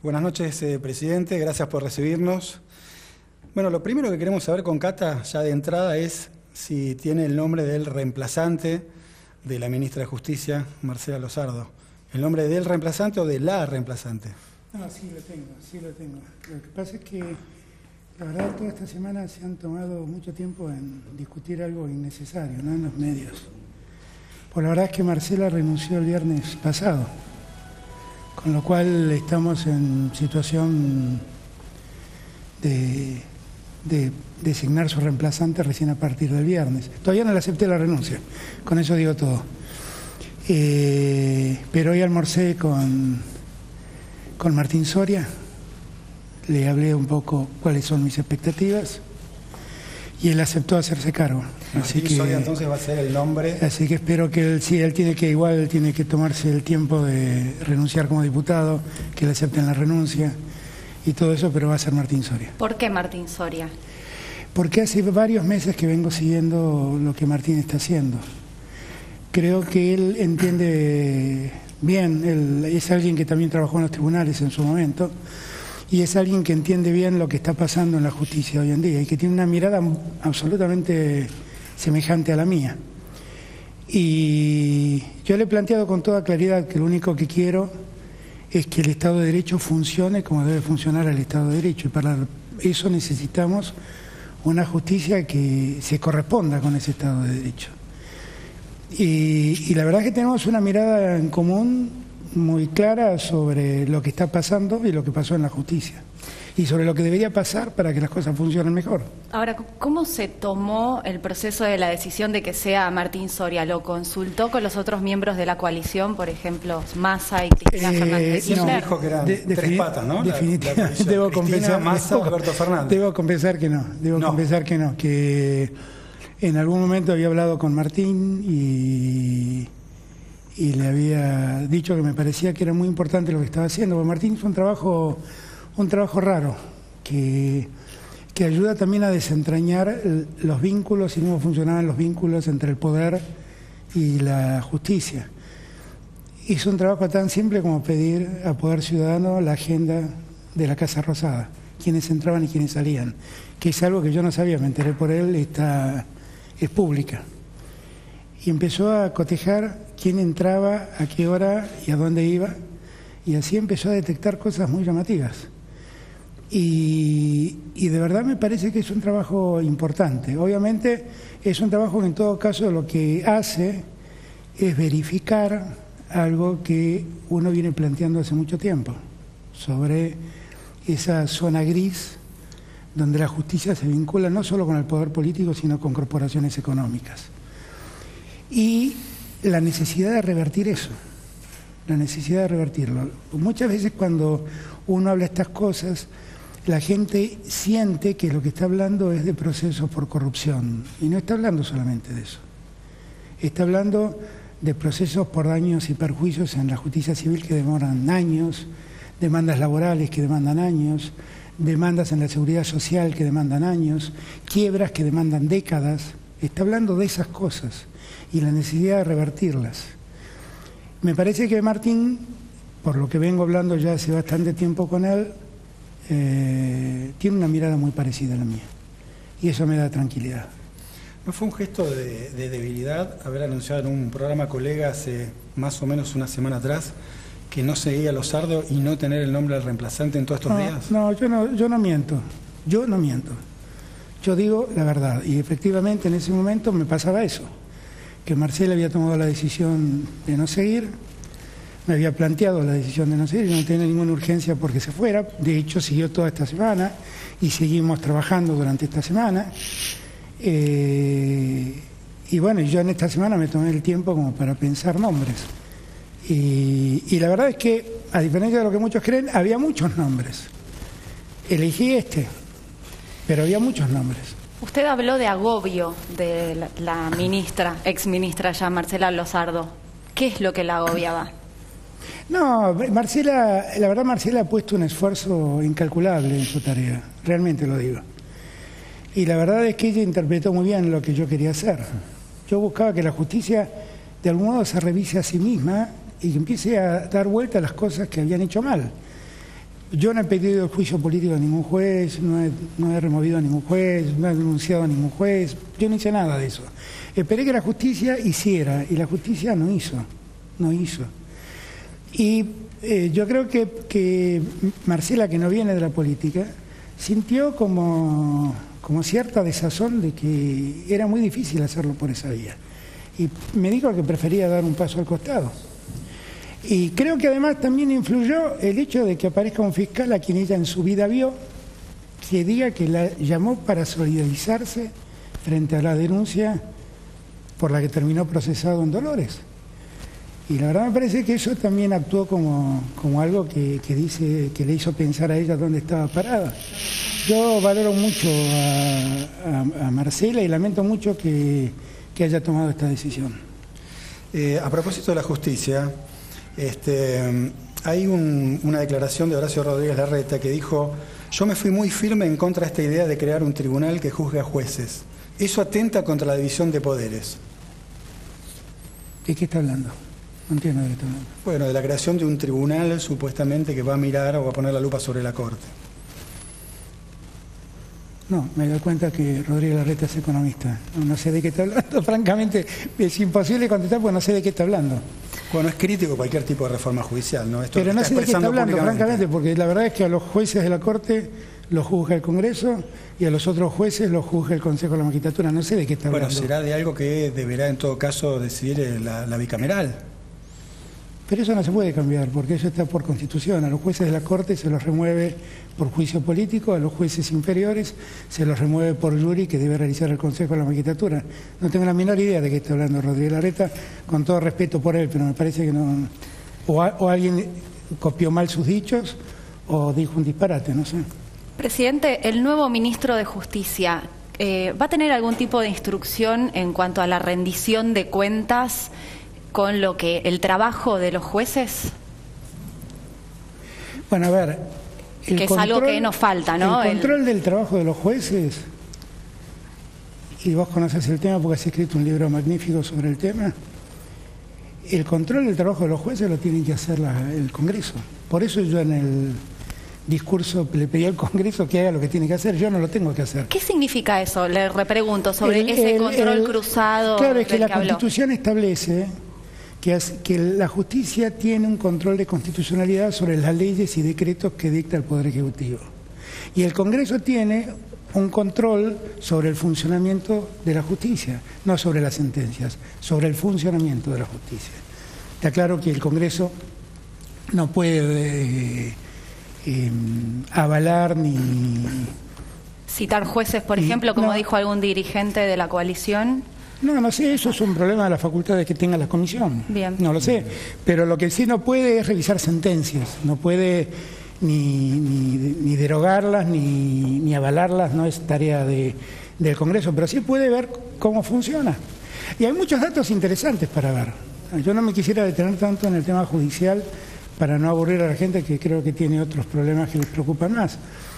Buenas noches, presidente. Gracias por recibirnos. Bueno, lo primero que queremos saber con Cata, ya de entrada, es si tiene el nombre del reemplazante de la ministra de Justicia, Marcela Lozardo. ¿El nombre del reemplazante o de la reemplazante? No, sí lo tengo. Lo que pasa es que, la verdad, toda esta semana se han tomado mucho tiempo en discutir algo innecesario, ¿no?, en los medios. Pues la verdad es que Marcela renunció el viernes pasado, con lo cual estamos en situación de designar su reemplazante recién a partir del viernes. Todavía no le acepté la renuncia, con eso digo todo. Pero hoy almorcé con Martín Soria, le hablé un poco cuáles son mis expectativas y él aceptó hacerse cargo. Martín Soria entonces va a ser el nombre. Así que espero que él, sí, él tiene que tomarse el tiempo de renunciar como diputado, que le acepten la renuncia y todo eso, pero va a ser Martín Soria. ¿Por qué Martín Soria? Porque hace varios meses que vengo siguiendo lo que Martín está haciendo. Creo que él entiende bien, él es alguien que también trabajó en los tribunales en su momento y es alguien que entiende bien lo que está pasando en la justicia hoy en día y que tiene una mirada absolutamente semejante a la mía. Y yo le he planteado con toda claridad que lo único que quiero es que el Estado de Derecho funcione como debe funcionar el Estado de Derecho, y para eso necesitamos una justicia que se corresponda con ese Estado de Derecho. Y la verdad es que tenemos una mirada en común muy clara sobre lo que está pasando y lo que pasó en la justicia, y sobre lo que debería pasar para que las cosas funcionen mejor. Ahora, ¿cómo se tomó el proceso de la decisión de que sea Martín Soria? ¿Lo consultó con los otros miembros de la coalición, por ejemplo, Massa y Cristina Fernández de Kirchner? No, dijo que eran tres patas, ¿no? Definitivamente, debo confesar, Massa, Alberto Fernández. Debo confesar que no, que en algún momento había hablado con Martín y le había dicho que me parecía que era muy importante lo que estaba haciendo, porque Martín hizo un trabajo raro, que ayuda también a desentrañar los vínculos y cómo funcionaban los vínculos entre el poder y la justicia. Hizo un trabajo tan simple como pedir a Poder Ciudadano la agenda de la Casa Rosada, quiénes entraban y quiénes salían, que es algo que yo no sabía, me enteré por él, es pública. Y empezó a cotejar quién entraba, a qué hora y a dónde iba, y así empezó a detectar cosas muy llamativas. Y de verdad me parece que es un trabajo importante. Obviamente es un trabajo que en todo caso lo que hace es verificar algo que uno viene planteando hace mucho tiempo, sobre esa zona gris donde la justicia se vincula no solo con el poder político, sino con corporaciones económicas. Y la necesidad de revertir eso, la necesidad de revertirlo. Muchas veces cuando uno habla estas cosas, la gente siente que lo que está hablando es de procesos por corrupción, y no está hablando solamente de eso. Está hablando de procesos por daños y perjuicios en la justicia civil que demoran años, demandas laborales que demandan años, demandas en la seguridad social que demandan años, quiebras que demandan décadas. Está hablando de esas cosas y la necesidad de revertirlas. Me parece que Martín, por lo que vengo hablando ya hace bastante tiempo con él, tiene una mirada muy parecida a la mía, y eso me da tranquilidad. ¿No fue un gesto de debilidad haber anunciado en un programa colega hace más o menos una semana atrás que no seguía Lozardo y no tener el nombre del reemplazante en todos estos días? No, yo no miento. Yo digo la verdad, y efectivamente en ese momento me pasaba eso, que Marcela había tomado la decisión de no seguir, me había planteado la decisión de no seguir y no tenía ninguna urgencia porque se fuera. De hecho, siguió toda esta semana y seguimos trabajando durante esta semana. Y bueno, yo en esta semana me tomé el tiempo como para pensar nombres. Y la verdad es que, a diferencia de lo que muchos creen, había muchos nombres. Elegí pero había muchos nombres. Usted habló de agobio de la ministra, exministra ya, Marcela Lozardo. ¿Qué es lo que la agobiaba? No, la verdad Marcela ha puesto un esfuerzo incalculable en su tarea, realmente lo digo. Y la verdad es que ella interpretó muy bien lo que yo quería hacer. Yo buscaba que la justicia de algún modo se revise a sí misma y que empiece a dar vuelta a las cosas que habían hecho mal. Yo no he pedido juicio político a ningún juez, no he removido a ningún juez, no he denunciado a ningún juez, yo no hice nada de eso. Esperé que la justicia hiciera, y la justicia no hizo. Y yo creo que Marcela, que no viene de la política, sintió como cierta desazón de que era muy difícil hacerlo por esa vía. Y me dijo que prefería dar un paso al costado. Y creo que además también influyó el hecho de que aparezca un fiscal a quien ella en su vida vio, que diga que la llamó para solidarizarse frente a la denuncia por la que terminó procesado en Dolores. Y la verdad me parece que eso también actuó como algo que le hizo pensar a ella dónde estaba parada. Yo valoro mucho a Marcela y lamento mucho que haya tomado esta decisión. A propósito de la justicia, hay una declaración de Horacio Rodríguez Larreta que dijo: yo me fui muy firme en contra de esta idea de crear un tribunal que juzgue a jueces. Eso atenta contra la división de poderes. ¿De qué está hablando? No entiendo de qué está hablando. Bueno, de la creación de un tribunal supuestamente que va a mirar o va a poner la lupa sobre la Corte. No, me doy cuenta que Rodríguez Larreta es economista. No sé de qué está hablando. Francamente, es imposible contestar porque no sé de qué está hablando. Bueno, es crítico cualquier tipo de reforma judicial, ¿no? Esto pero no sé de qué está hablando, francamente, porque la verdad es que a los jueces de la Corte los juzga el Congreso y a los otros jueces los juzga el Consejo de la Magistratura. No sé de qué está hablando. Bueno, será de algo que deberá en todo caso decidir la bicameral. Pero eso no se puede cambiar, porque eso está por Constitución. A los jueces de la Corte se los remueve por juicio político, a los jueces inferiores se los remueve por jury que debe realizar el Consejo de la Magistratura. No tengo la menor idea de qué está hablando Rodríguez Larreta, con todo respeto por él, pero me parece que no... O alguien copió mal sus dichos o dijo un disparate, no sé. Presidente, el nuevo ministro de Justicia, ¿va a tener algún tipo de instrucción en cuanto a la rendición de cuentas con lo que el trabajo de los jueces? Bueno, a ver, que es algo que nos falta, ¿no? El control del trabajo de los jueces, y vos conoces el tema porque has escrito un libro magnífico sobre el tema, el control del trabajo de los jueces lo tiene que hacer el Congreso. Por eso yo en el discurso le pedí al Congreso que haga lo que tiene que hacer, yo no lo tengo que hacer. ¿Qué significa eso? Le repregunto sobre ese control cruzado. Claro, es que la habló. Constitución establece que la justicia tiene un control de constitucionalidad sobre las leyes y decretos que dicta el Poder Ejecutivo. Y el Congreso tiene un control sobre el funcionamiento de la justicia, no sobre las sentencias, sobre el funcionamiento de la justicia. Está claro que el Congreso no puede avalar ni... citar jueces, por ejemplo, como dijo algún dirigente de la coalición. No sé, eso es un problema de las facultades que tenga la comisión. Bien. No lo sé, pero lo que sí no puede es revisar sentencias, no puede ni derogarlas ni avalarlas, no es tarea del Congreso, pero sí puede ver cómo funciona. Y hay muchos datos interesantes para ver. Yo no me quisiera detener tanto en el tema judicial para no aburrir a la gente que creo que tiene otros problemas que les preocupan más.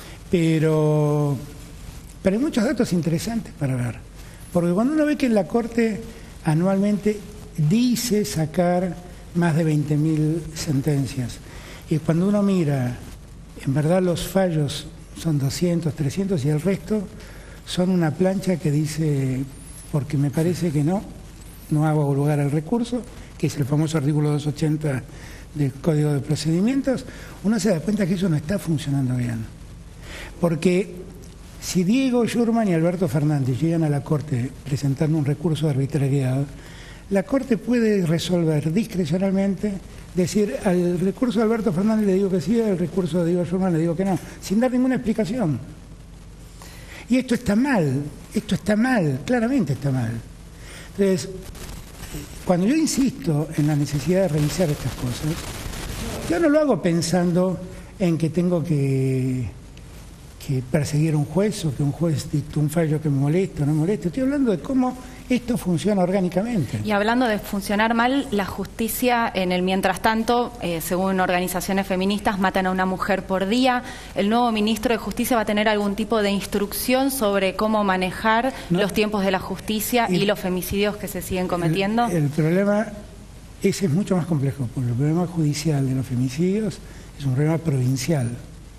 Pero hay muchos datos interesantes para ver. Porque cuando uno ve que la Corte anualmente dice sacar más de 20.000 sentencias, y cuando uno mira, en verdad los fallos son 200, 300 y el resto son una plancha que dice, porque me parece que no hago lugar al recurso, que es el famoso artículo 280 del Código de Procedimientos, uno se da cuenta que eso no está funcionando bien. Porque si Diego Schurman y Alberto Fernández llegan a la Corte presentando un recurso de arbitrariedad, la Corte puede resolver discrecionalmente, decir al recurso de Alberto Fernández le digo que sí, al recurso de Diego Schurman le digo que no, sin dar ninguna explicación. Y esto está mal, claramente está mal. Entonces, cuando yo insisto en la necesidad de revisar estas cosas, yo no lo hago pensando en que tengo que perseguir a un juez o que un juez dictó un fallo que me molesta o no me molesta. Estoy hablando de cómo esto funciona orgánicamente. Y hablando de funcionar mal, la justicia en el mientras tanto, según organizaciones feministas, matan a una mujer por día. ¿El nuevo ministro de Justicia va a tener algún tipo de instrucción sobre cómo manejar los tiempos de la justicia y los femicidios que se siguen cometiendo? El problema ese es mucho más complejo, porque el problema judicial de los femicidios es un problema provincial.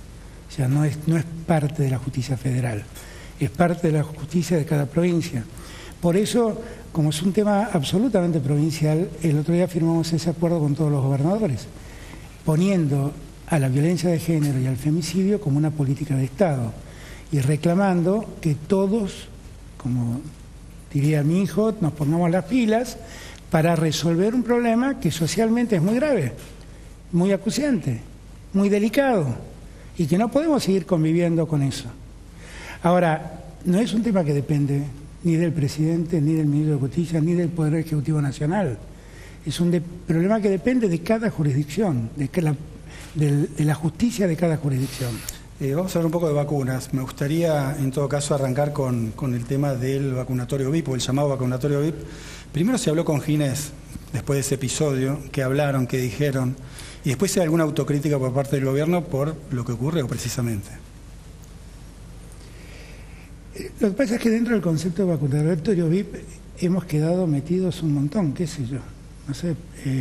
O sea, no es parte de la justicia federal, es parte de la justicia de cada provincia. Por eso, como es un tema absolutamente provincial, el otro día firmamos ese acuerdo con todos los gobernadores, poniendo a la violencia de género y al femicidio como una política de Estado y reclamando que todos, como diría mi hijo, nos pongamos las pilas para resolver un problema que socialmente es muy grave, muy acuciante, muy delicado y que no podemos seguir conviviendo con eso. Ahora, no es un tema que depende ni del presidente, ni del ministro de Justicia, ni del Poder Ejecutivo Nacional. Es un problema que depende de cada jurisdicción, de la justicia de cada jurisdicción. Vamos a hablar un poco de vacunas. Me gustaría, en todo caso, arrancar con el tema del vacunatorio VIP o el llamado vacunatorio VIP. Primero se habló con Ginés, después de ese episodio, qué hablaron, qué dijeron, y después si hay alguna autocrítica por parte del gobierno por lo que ocurre precisamente. Lo que pasa es que dentro del concepto de vacunatorio VIP hemos quedado metidos un montón, qué sé yo, no sé.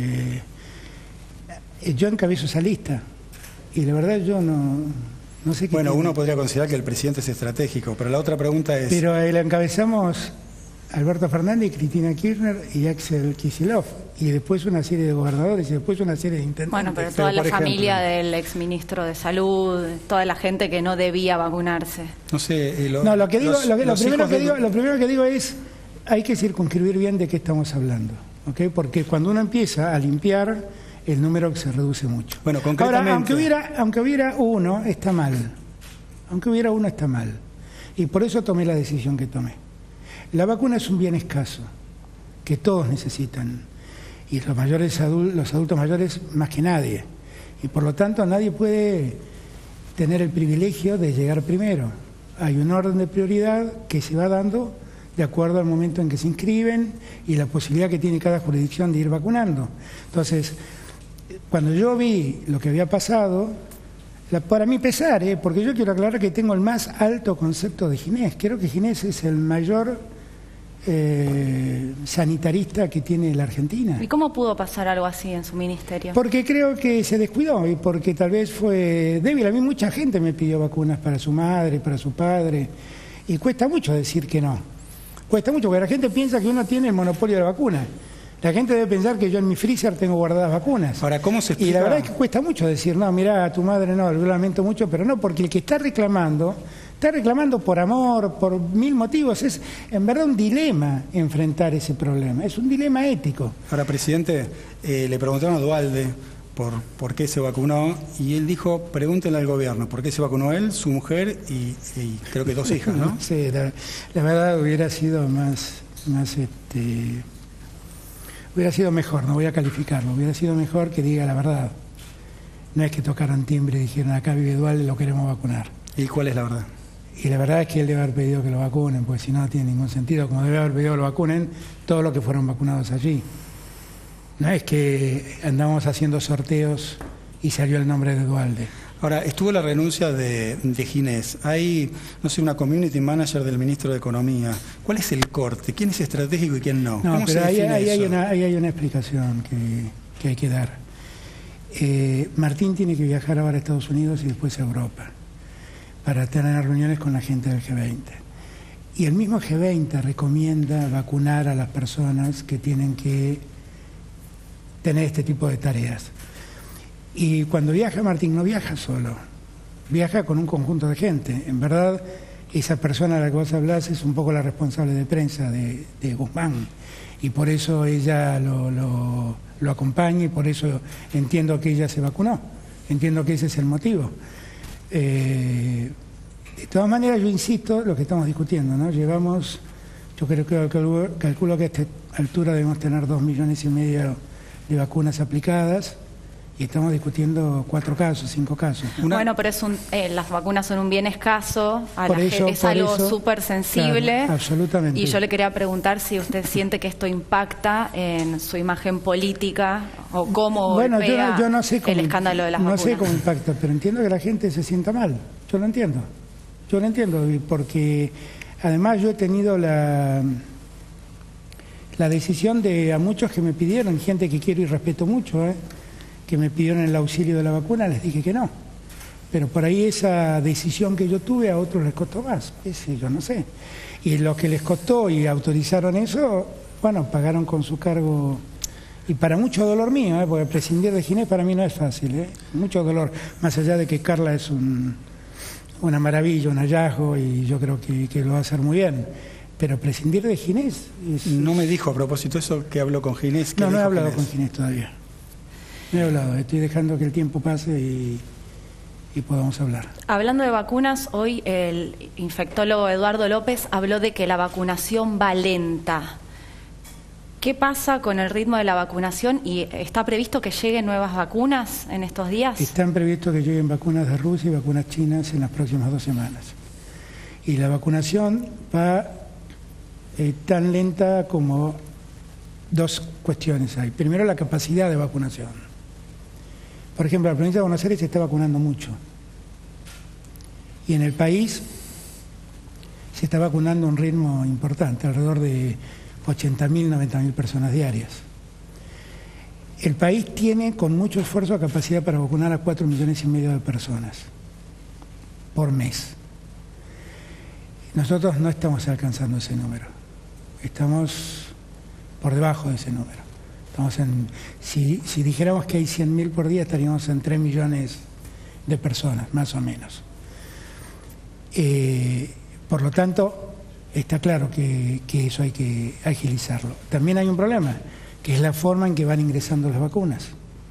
Yo encabezo esa lista y la verdad yo no sé qué. Bueno, tiene. uno podría considerar que el presidente es estratégico, pero la otra pregunta es... Pero la encabezamos Alberto Fernández, Cristina Kirchner y Axel Kicillof, y después una serie de gobernadores y después una serie de intendentes. Bueno, pero toda la familia del exministro de Salud, toda la gente que no debía vacunarse. No sé... lo primero que digo es, hay que circunscribir bien de qué estamos hablando, ¿okay? Porque cuando uno empieza a limpiar, el número se reduce mucho. Bueno, concretamente... Ahora, aunque hubiera uno, está mal. Aunque hubiera uno, está mal. Y por eso tomé la decisión que tomé. La vacuna es un bien escaso, que todos necesitan, y los adultos mayores más que nadie. Y por lo tanto nadie puede tener el privilegio de llegar primero. Hay un orden de prioridad que se va dando de acuerdo al momento en que se inscriben y la posibilidad que tiene cada jurisdicción de ir vacunando. Entonces, cuando yo vi lo que había pasado, para mí pesar, porque yo quiero aclarar que tengo el más alto concepto de Ginés. Creo que Ginés es el mayor sanitarista que tiene la Argentina. ¿Y cómo pudo pasar algo así en su ministerio? Porque creo que se descuidó y porque tal vez fue débil. A mí mucha gente me pidió vacunas para su madre, para su padre, y cuesta mucho decir que no. Cuesta mucho, porque la gente piensa que uno tiene el monopolio de la vacuna. La gente debe pensar que yo en mi freezer tengo guardadas vacunas. Ahora, ¿cómo se explica? Y la verdad es que cuesta mucho decir, no, mirá, a tu madre no, lo lamento mucho, pero no, porque el que está reclamando por amor, por mil motivos. Es en verdad un dilema enfrentar ese problema, es un dilema ético. Ahora, presidente, le preguntaron a Duhalde por qué se vacunó y él dijo, pregúntenle al gobierno, ¿por qué se vacunó él, su mujer y creo que 2 hijas, ¿no? Sí, la verdad hubiera sido hubiera sido mejor, no voy a calificarlo, hubiera sido mejor que diga la verdad. No es que tocaran timbre y dijeron, acá vive Duhalde, lo queremos vacunar. ¿Y cuál es la verdad? Y la verdad es que él debe haber pedido que lo vacunen, porque si no, no tiene ningún sentido. Como debe haber pedido que lo vacunen todos los que fueron vacunados allí. No es que andamos haciendo sorteos y salió el nombre de Duhalde. Ahora, estuvo la renuncia de Ginés. Hay, no sé, una community manager del ministro de Economía. ¿Cuál es el corte? ¿Quién es estratégico y quién no? No, ¿Cómo pero se define ahí eso? hay una explicación que hay que dar. Martín tiene que viajar ahora a Estados Unidos y después a Europa para tener reuniones con la gente del G20. Y el mismo G20 recomienda vacunar a las personas que tienen que tener este tipo de tareas. Y cuando viaja Martín, no viaja solo, viaja con un conjunto de gente. En verdad, esa persona a la que vos hablás es un poco la responsable de prensa de Guzmán. Y por eso ella lo acompaña y por eso entiendo que ella se vacunó. Entiendo que ese es el motivo. De todas maneras, yo insisto, lo que estamos discutiendo, ¿no? Llevamos, yo creo que calculo que a esta altura debemos tener 2,5 millones de vacunas aplicadas y estamos discutiendo 4 casos, 5 casos. Bueno, pero las vacunas son un bien escaso, es algo eso, súper sensible. Claro, absolutamente. Y yo le quería preguntar si usted siente que esto impacta en su imagen política o cómo golpea yo no sé cómo, el escándalo de las vacunas. No sé cómo impacta, pero entiendo que la gente se sienta mal. Yo lo entiendo, porque además yo he tenido la decisión de a muchos que me pidieron, gente que quiero y respeto mucho, que me pidieron el auxilio de la vacuna, les dije que no. Pero por ahí esa decisión que yo tuve a otros les costó más, yo no sé. Y los que les costó y autorizaron eso, bueno, pagaron con su cargo. Y para mucho dolor mío, porque prescindir de Ginés para mí no es fácil, mucho dolor, más allá de que Carla es una maravilla, un hallazgo, y yo creo que lo va a hacer muy bien. Pero prescindir de Ginés... No me dijo a propósito eso que habló con Ginés. No he hablado con Ginés todavía. No he hablado, estoy dejando que el tiempo pase y podamos hablar. Hablando de vacunas, hoy el infectólogo Eduardo López habló de que la vacunación va lenta. ¿Qué pasa con el ritmo de la vacunación y está previsto que lleguen nuevas vacunas en estos días? Están previstos que lleguen vacunas de Rusia y vacunas chinas en las próximas 2 semanas. Y la vacunación va tan lenta como 2 cuestiones hay. Primero, la capacidad de vacunación. Por ejemplo, la provincia de Buenos Aires se está vacunando mucho. Y en el país se está vacunando a un ritmo importante, alrededor de 80.000, 90.000 personas diarias. El país tiene con mucho esfuerzo capacidad para vacunar a 4,5 millones de personas por mes. Nosotros no estamos alcanzando ese número. Estamos por debajo de ese número. Si dijéramos que hay 100.000 por día, estaríamos en 3 millones de personas, más o menos. Por lo tanto, está claro que eso hay que agilizarlo. También hay un problema, que es la forma en que van ingresando las vacunas.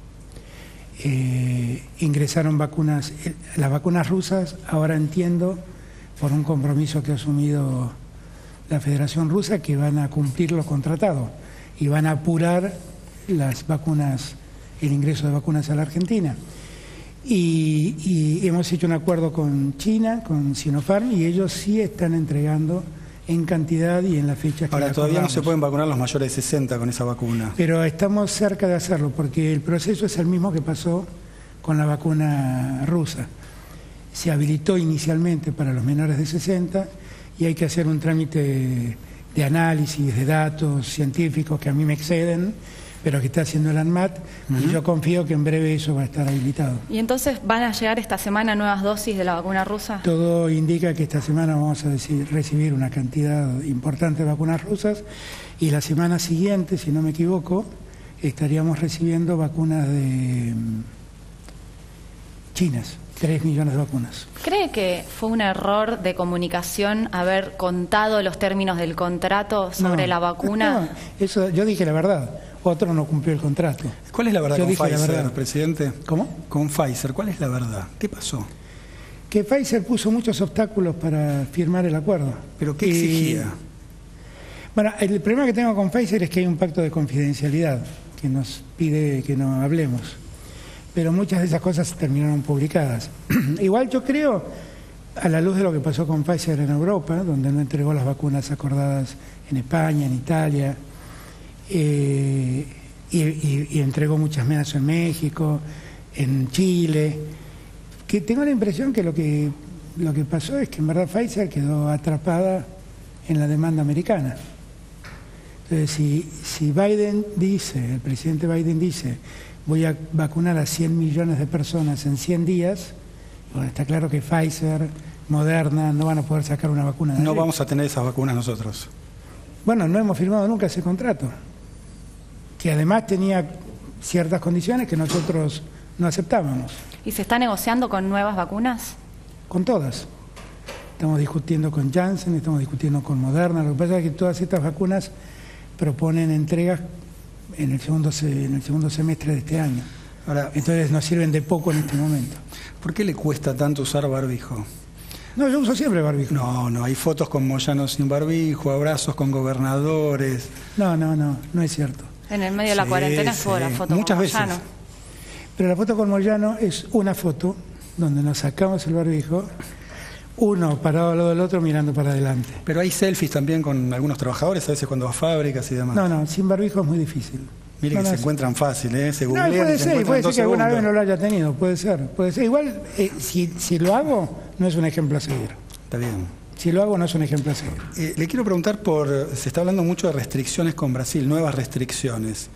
Ingresaron las vacunas rusas, ahora entiendo, por un compromiso que ha asumido la Federación Rusa, que van a cumplir lo contratado y van a apurar las vacunas, el ingreso de vacunas a la Argentina. Y hemos hecho un acuerdo con China, con Sinopharm, y ellos sí están entregando en cantidad y en la fecha que ahora todavía acordamos. no se pueden vacunar los mayores de 60 con esa vacuna. Pero estamos cerca de hacerlo, porque el proceso es el mismo que pasó con la vacuna rusa. Se habilitó inicialmente para los menores de 60 y hay que hacer un trámite de análisis de datos científicos que a mí me exceden, pero que está haciendo el ANMAT, y yo confío que en breve eso va a estar habilitado. ¿Y entonces van a llegar esta semana nuevas dosis de la vacuna rusa? Todo indica que esta semana vamos a recibir una cantidad importante de vacunas rusas, y la semana siguiente, si no me equivoco, estaríamos recibiendo vacunas de chinas. 3 millones de vacunas. ¿Cree que fue un error de comunicación haber contado los términos del contrato sobre la vacuna? No, eso, yo dije la verdad. Otro no cumplió el contrato. ¿Cuál es la verdad yo con dije Pfizer, la verdad. presidente? ¿Cómo? Con Pfizer, ¿cuál es la verdad? ¿Qué pasó? Que Pfizer puso muchos obstáculos para firmar el acuerdo. ¿Pero qué exigía? Bueno, el problema que tengo con Pfizer es que hay un pacto de confidencialidad que nos pide que no hablemos. Pero muchas de esas cosas terminaron publicadas. Igual yo creo, a la luz de lo que pasó con Pfizer en Europa, donde no entregó las vacunas acordadas en España, en Italia, y entregó muchas menos en México, en Chile, que tengo la impresión que lo que pasó es que en verdad Pfizer quedó atrapada en la demanda americana. Entonces, si Biden dice, el presidente Biden dice, voy a vacunar a 100 millones de personas en 100 días, bueno, está claro que Pfizer, Moderna no van a poder sacar una vacuna de ahí. No vamos a tener esas vacunas nosotros. Bueno, no hemos firmado nunca ese contrato, que además tenía ciertas condiciones que nosotros no aceptábamos. ¿Y se está negociando con nuevas vacunas? Con todas. Estamos discutiendo con Janssen, estamos discutiendo con Moderna. Lo que pasa es que todas estas vacunas proponen entregas en el segundo semestre de este año. Ahora, entonces nos sirven de poco en este momento. ¿Por qué le cuesta tanto usar barbijo? No, yo uso siempre barbijo. No, hay fotos con Moyano sin barbijo, abrazos con gobernadores. No es cierto. En el medio de la cuarentena fue la foto muchas con veces. Moyano. Pero la foto con Moyano es una foto donde nos sacamos el barbijo, uno parado al lado del otro mirando para adelante. Pero hay selfies también con algunos trabajadores, a veces cuando va a fábricas y demás. No, sin barbijo es muy difícil. Mire que se encuentran fácil, ¿eh? Se googlean puede y se ser, encuentran puede en ser 2 que alguna segundos. vez no lo haya tenido, puede ser. Igual, si lo hago, no es un ejemplo a seguir. Está bien. Si lo hago, no es un ejemplo a seguir. Le quiero preguntar se está hablando mucho de restricciones con Brasil, nuevas restricciones.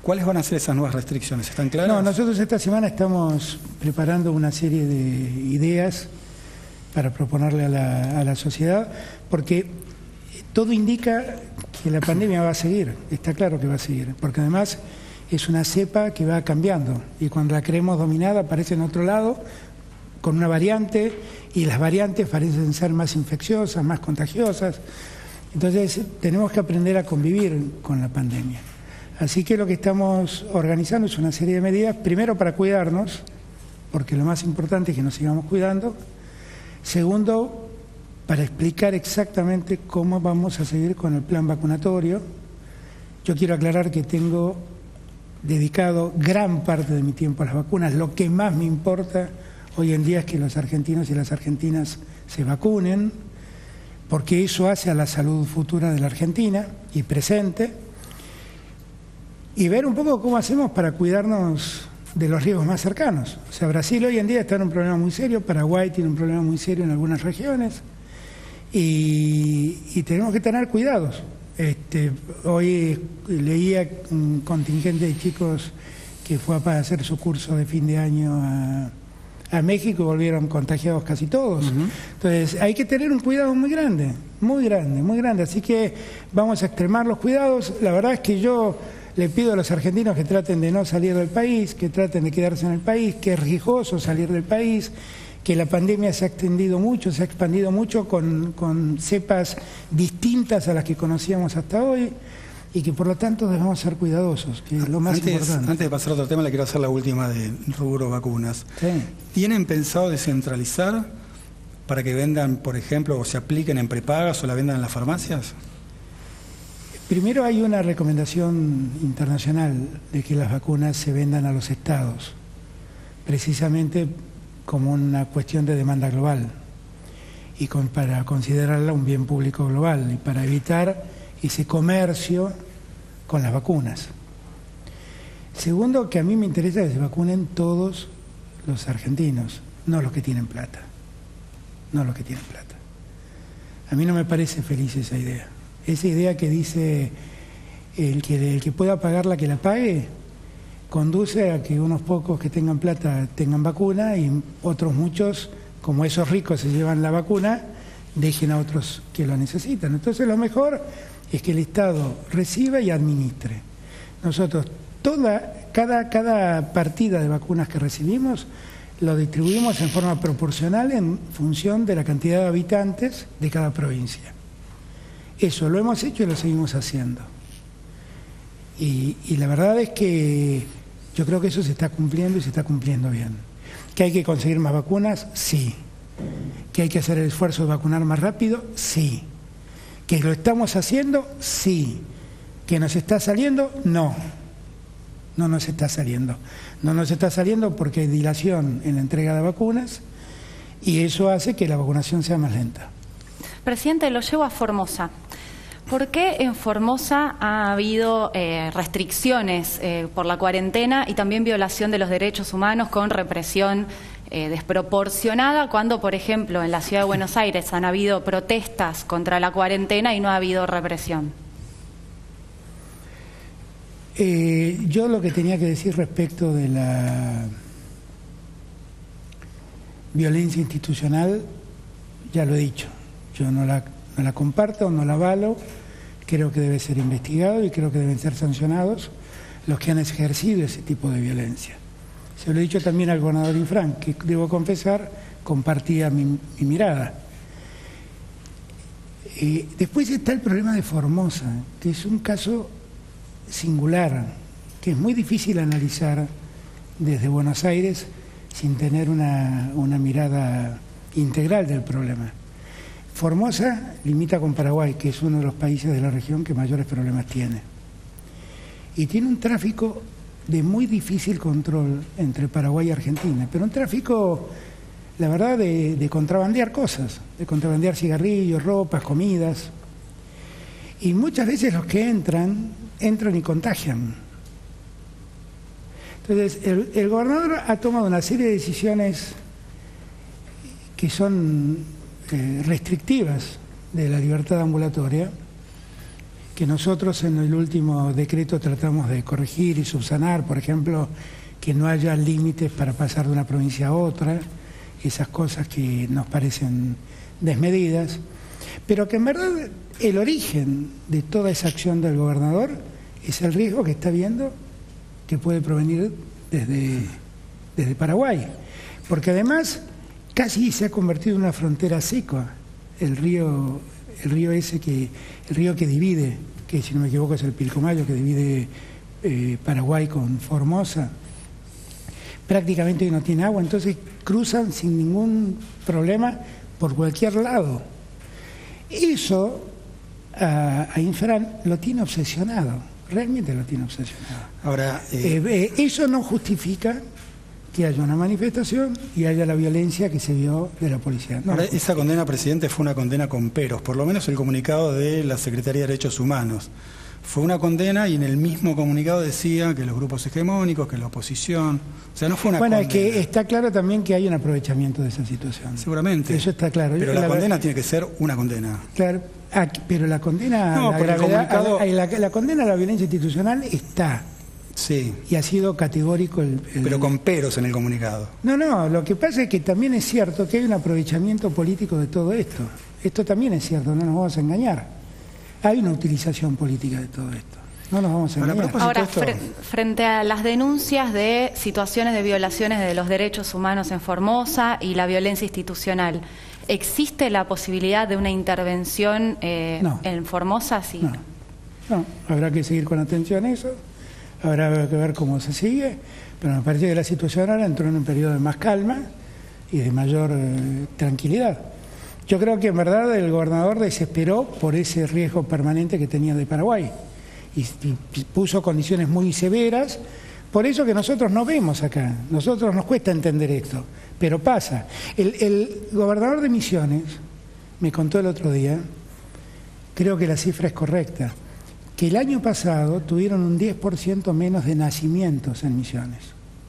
¿Cuáles van a ser esas nuevas restricciones? ¿Están claras? No, nosotros esta semana estamos preparando una serie de ideas para proponerle a la sociedad, porque todo indica que la pandemia va a seguir, está claro que va a seguir, porque además es una cepa que va cambiando y cuando la creemos dominada aparece en otro lado con una variante y las variantes parecen ser más infecciosas, más contagiosas. Entonces tenemos que aprender a convivir con la pandemia. Así que lo que estamos organizando es una serie de medidas, primero para cuidarnos, porque lo más importante es que nos sigamos cuidando. Segundo, para explicar exactamente cómo vamos a seguir con el plan vacunatorio. Yo quiero aclarar que tengo dedicado gran parte de mi tiempo a las vacunas. Lo que más me importa hoy en día es que los argentinos y las argentinas se vacunen, porque eso hace a la salud futura de la Argentina y presente, y ver un poco cómo hacemos para cuidarnos de los riesgos más cercanos. O sea, Brasil hoy en día está en un problema muy serio, Paraguay tiene un problema muy serio en algunas regiones, y tenemos que tener cuidados. Hoy leía un contingente de chicos que fue a hacer su curso de fin de año a México y volvieron contagiados casi todos. Entonces hay que tener un cuidado muy grande, muy grande, muy grande. Así que vamos a extremar los cuidados. La verdad es que yo le pido a los argentinos que traten de no salir del país, que traten de quedarse en el país, que es riesgoso salir del país, que la pandemia se ha extendido mucho, se ha expandido mucho con cepas distintas a las que conocíamos hasta hoy y que por lo tanto debemos ser cuidadosos, que es lo más importante. Antes de pasar a otro tema, le quiero hacer la última de rubro vacunas. Sí. ¿Tienen pensado descentralizar para que vendan, por ejemplo, o se apliquen en prepagas o la vendan en las farmacias? Primero hay una recomendación internacional de que las vacunas se vendan a los estados, precisamente como una cuestión de demanda global y para considerarla un bien público global y para evitar ese comercio con las vacunas. Segundo, que a mí me interesa que se vacunen todos los argentinos, no los que tienen plata, no los que tienen plata. A mí no me parece feliz esa idea que dice el que pueda pagarla que la pague, conduce a que unos pocos que tengan plata tengan vacuna y otros muchos, como esos ricos se llevan la vacuna, dejen a otros que lo necesitan. Entonces lo mejor es que el Estado reciba y administre. Nosotros cada partida de vacunas que recibimos lo distribuimos en forma proporcional en función de la cantidad de habitantes de cada provincia. Eso lo hemos hecho y lo seguimos haciendo. Y la verdad es que yo creo que eso se está cumpliendo y se está cumpliendo bien. ¿Que hay que conseguir más vacunas? Sí. ¿Que hay que hacer el esfuerzo de vacunar más rápido? Sí. ¿Que lo estamos haciendo? Sí. ¿Que nos está saliendo? No. No nos está saliendo. No nos está saliendo porque hay dilación en la entrega de vacunas y eso hace que la vacunación sea más lenta. Presidente, lo llevo a Formosa. ¿Por qué en Formosa ha habido restricciones por la cuarentena y también violación de los derechos humanos con represión desproporcionada cuando, por ejemplo, en la ciudad de Buenos Aires han habido protestas contra la cuarentena y no ha habido represión? Yo lo que tenía que decir respecto de la violencia institucional ya lo he dicho. Yo no la comparto, no la avalo, creo que debe ser investigado y creo que deben ser sancionados los que han ejercido ese tipo de violencia. Se lo he dicho también al gobernador Infran, que debo confesar, compartía mi mirada. Después está el problema de Formosa, que es un caso singular, que es muy difícil analizar desde Buenos Aires sin tener una mirada integral del problema. Formosa limita con Paraguay, que es uno de los países de la región que mayores problemas tiene. Y tiene un tráfico de muy difícil control entre Paraguay y Argentina, pero un tráfico, la verdad, de contrabandear cosas, de contrabandear cigarrillos, ropas, comidas. Y muchas veces los que entran y contagian. Entonces, el gobernador ha tomado una serie de decisiones que son restrictivas de la libertad ambulatoria que nosotros en el último decreto tratamos de corregir y subsanar, por ejemplo, que no haya límites para pasar de una provincia a otra, esas cosas que nos parecen desmedidas, pero que en verdad el origen de toda esa acción del gobernador es el riesgo que está viendo que puede provenir desde Paraguay, porque además casi se ha convertido en una frontera seca, el río que divide, que si no me equivoco es el Pilcomayo, que divide Paraguay con Formosa, prácticamente no tiene agua, entonces cruzan sin ningún problema por cualquier lado. Eso a Infran lo tiene obsesionado, realmente lo tiene obsesionado. Ahora, eso no justifica que haya una manifestación y haya la violencia que se vio de la policía. No, ahora, esa condena, presidente, fue una condena con peros, por lo menos el comunicado de la Secretaría de Derechos Humanos. Fue una condena y en el mismo comunicado decía que los grupos hegemónicos, que la oposición... O sea, no fue una condena. Bueno, es que está claro también que hay un aprovechamiento de esa situación. Seguramente. Eso está claro. Pero la condena tiene que ser una condena. Claro, pero la condena no, a la gravedad, comunicado... la condena a la violencia institucional está. Sí. Y ha sido categórico Pero con peros en el comunicado. No, lo que pasa es que también es cierto que hay un aprovechamiento político de todo esto. Esto también es cierto, no nos vamos a engañar. Hay una utilización política de todo esto. No nos vamos a engañar. Ahora, frente a las denuncias de situaciones de violaciones de los derechos humanos en Formosa y la violencia institucional, ¿existe la posibilidad de una intervención en Formosa? Sí. No, habrá que seguir con atención eso, habrá que ver cómo se sigue, pero me parece que la situación ahora entró en un periodo de más calma y de mayor tranquilidad. Yo creo que en verdad el gobernador desesperó por ese riesgo permanente que tenía de Paraguay y puso condiciones muy severas, por eso que nosotros no vemos acá, nosotros nos cuesta entender esto, pero pasa. El gobernador de Misiones me contó el otro día, creo que la cifra es correcta, que el año pasado tuvieron un 10% menos de nacimientos en Misiones.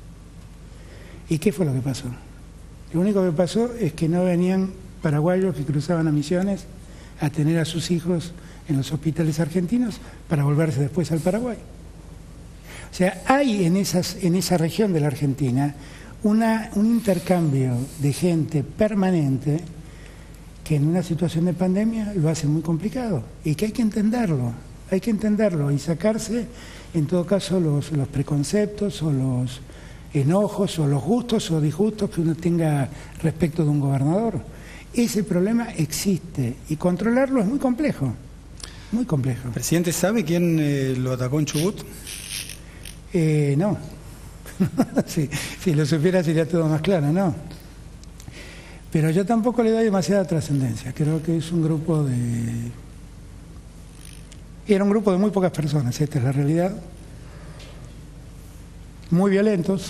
¿Y qué fue lo que pasó? Lo único que pasó es que no venían paraguayos que cruzaban a Misiones a tener a sus hijos en los hospitales argentinos para volverse después al Paraguay. O sea, hay en esa región de la Argentina un intercambio de gente permanente que en una situación de pandemia lo hace muy complicado y que hay que entenderlo y sacarse en todo caso los preconceptos o los enojos o los gustos o disgustos que uno tenga respecto de un gobernador. Ese problema existe y controlarlo es muy complejo, muy complejo. Presidente, ¿sabe quién lo atacó en Chubut? No. si lo supiera sería todo más claro, no. Pero yo tampoco le doy demasiada trascendencia. Creo que es un grupo de... Era un grupo de muy pocas personas, esta es la realidad. Muy violentos.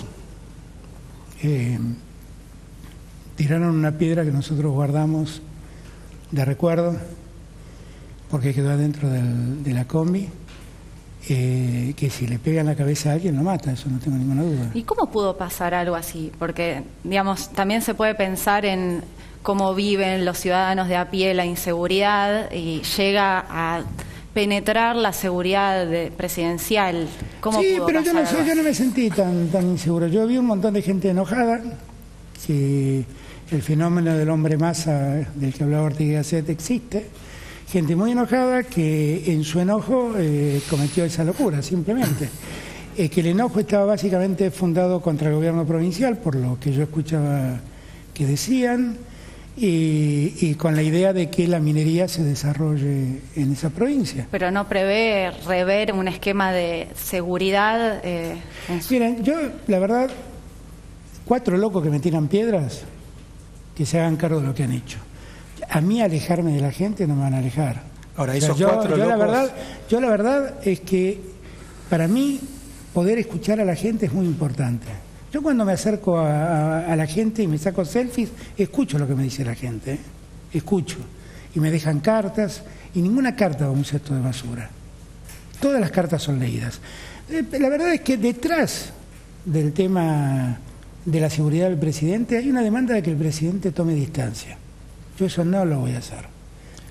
Tiraron una piedra que nosotros guardamos de recuerdo, porque quedó adentro de la combi, que si le pega en la cabeza a alguien lo mata, eso no tengo ninguna duda. ¿Y cómo pudo pasar algo así? Porque, digamos, también se puede pensar en cómo viven los ciudadanos de a pie la inseguridad y llega a penetrar la seguridad presidencial. ¿Cómo sí, pudo pero pasar yo no me sentí tan inseguro. Yo vi un montón de gente enojada, que el fenómeno del hombre masa del que hablaba Ortega y Gasset existe, gente muy enojada que en su enojo cometió esa locura, simplemente. Que el enojo estaba básicamente fundado contra el gobierno provincial, por lo que yo escuchaba que decían, y con la idea de que la minería se desarrolle en esa provincia. Pero no prevé rever un esquema de seguridad. Miren, yo, la verdad, 4 locos que me tiran piedras, que se hagan cargo de lo que han hecho. A mí alejarme de la gente no me van a alejar. Ahora, esos 4 locos... la verdad es que para mí poder escuchar a la gente es muy importante. Yo cuando me acerco a la gente y me saco selfies, escucho lo que me dice la gente, escucho. Y me dejan cartas, y ninguna carta va a un cesto de basura. Todas las cartas son leídas. La verdad es que detrás del tema de la seguridad del presidente hay una demanda de que el presidente tome distancia. Yo eso no lo voy a hacer.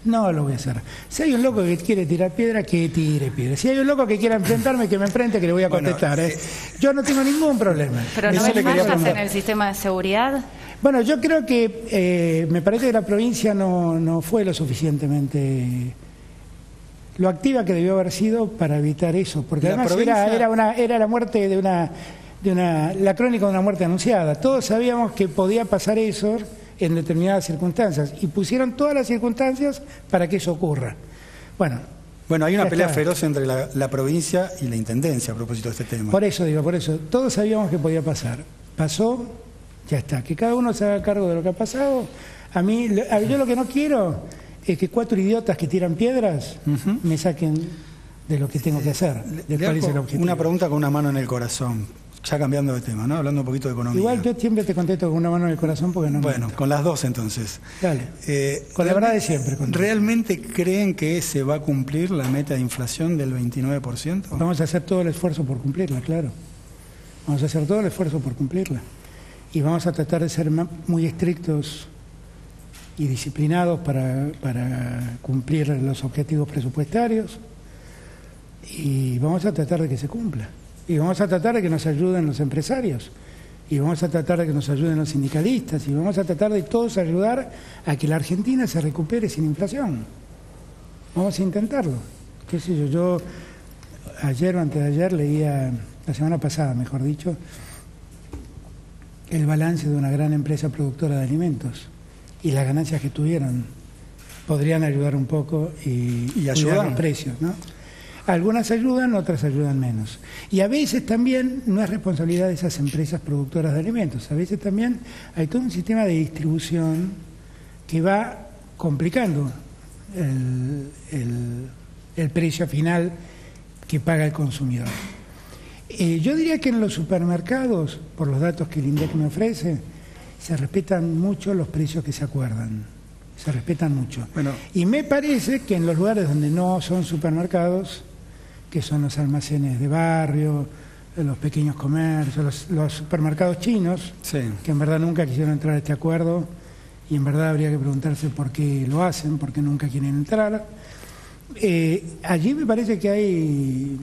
No lo voy a hacer. Si hay un loco que quiere tirar piedra, que tire piedra. Si hay un loco que quiera enfrentarme, que me enfrente, que le voy a contestar. Yo no tengo ningún problema. ¿Pero no ves fallas en el sistema de seguridad? Bueno, yo creo que me parece que la provincia no fue lo suficientemente lo activa que debió haber sido para evitar eso, porque además era la muerte la crónica de una muerte anunciada. Todos sabíamos que podía pasar eso en determinadas circunstancias y pusieron todas las circunstancias para que eso ocurra. Bueno, hay una pelea feroz entre la provincia y la intendencia a propósito de este tema. Por eso, todos sabíamos que podía pasar. Pasó, ya está. Que cada uno se haga cargo de lo que ha pasado. Yo lo que no quiero es que 4 idiotas que tiran piedras me saquen de lo que tengo que hacer. ¿Cuál es el objetivo? Una pregunta con una mano en el corazón. Ya cambiando de tema, ¿no? Hablando un poquito de economía. Igual yo siempre te contesto con una mano en el corazón porque no. Bueno, con las dos entonces. Dale. Con la verdad de siempre. ¿Realmente creen que se va a cumplir la meta de inflación del 29%? Vamos a hacer todo el esfuerzo por cumplirla, claro. Vamos a hacer todo el esfuerzo por cumplirla. Y vamos a tratar de ser muy estrictos y disciplinados para cumplir los objetivos presupuestarios. Y vamos a tratar de que se cumpla. Y vamos a tratar de que nos ayuden los empresarios, y vamos a tratar de que nos ayuden los sindicalistas, y vamos a tratar de todos ayudar a que la Argentina se recupere sin inflación. Vamos a intentarlo. ¿Qué sé yo? Yo ayer o antes de ayer leía, la semana pasada mejor dicho, el balance de una gran empresa productora de alimentos y las ganancias que tuvieron podrían ayudar un poco y ayudar los precios, ¿no? Algunas ayudan, otras ayudan menos. Y a veces también no es responsabilidad de esas empresas productoras de alimentos. A veces también hay todo un sistema de distribución que va complicando el precio final que paga el consumidor. Yo diría que en los supermercados, por los datos que el INDEC me ofrece, se respetan mucho los precios que se acuerdan. Se respetan mucho. Y me parece que en los lugares donde no son supermercados, que son los almacenes de barrio, los pequeños comercios, los supermercados chinos, sí, que en verdad nunca quisieron entrar a este acuerdo, y en verdad habría que preguntarse por qué lo hacen, por qué nunca quieren entrar. Allí me parece que hay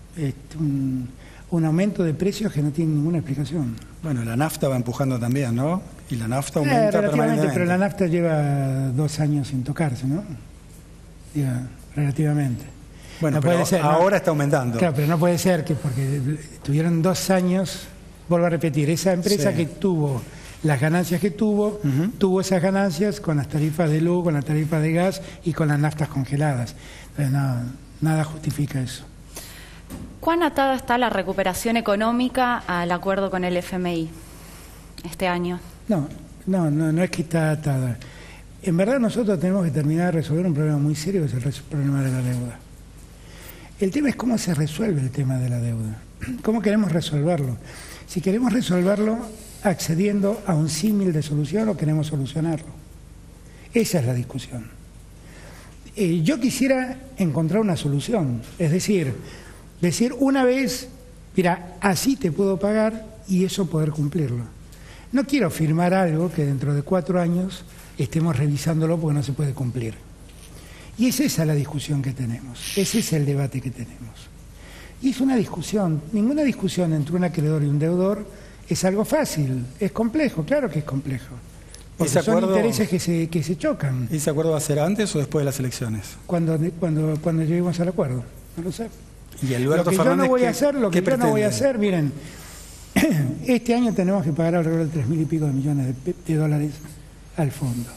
un aumento de precios que no tiene ninguna explicación. Bueno, la nafta va empujando también, ¿no? Y la nafta aumenta permanentemente. Pero la nafta lleva 2 años sin tocarse, ¿no? Relativamente. Bueno, no pero ser, ahora está aumentando. Claro, pero no puede ser que porque tuvieron 2 años, vuelvo a repetir, esa empresa que tuvo las ganancias que tuvo, tuvo esas ganancias con las tarifas de luz, con las tarifas de gas y con las naftas congeladas. Entonces, nada justifica eso. ¿Cuán atada está la recuperación económica al acuerdo con el FMI este año? No es que está atada. En verdad nosotros tenemos que terminar de resolver un problema muy serio, que es el problema de la deuda. El tema es cómo se resuelve el tema de la deuda. ¿Cómo queremos resolverlo? Si queremos resolverlo accediendo a un símil de solución o queremos solucionarlo. Esa es la discusión. Yo quisiera encontrar una solución, es decir una vez, mira, así te puedo pagar y eso poder cumplirlo. No quiero firmar algo que dentro de 4 años estemos revisándolo porque no se puede cumplir. Y es esa la discusión que tenemos, ese es el debate que tenemos. Y es una discusión, ninguna discusión entre un acreedor y un deudor es algo fácil, es complejo, claro que es complejo. Porque son intereses que se chocan. ¿Ese acuerdo va a ser antes o después de las elecciones? Cuando lleguemos al acuerdo, no lo sé. Y Alberto lo que Fernández, yo no voy a hacer, miren, este año tenemos que pagar alrededor de 3.000 y pico de millones de dólares al fondo.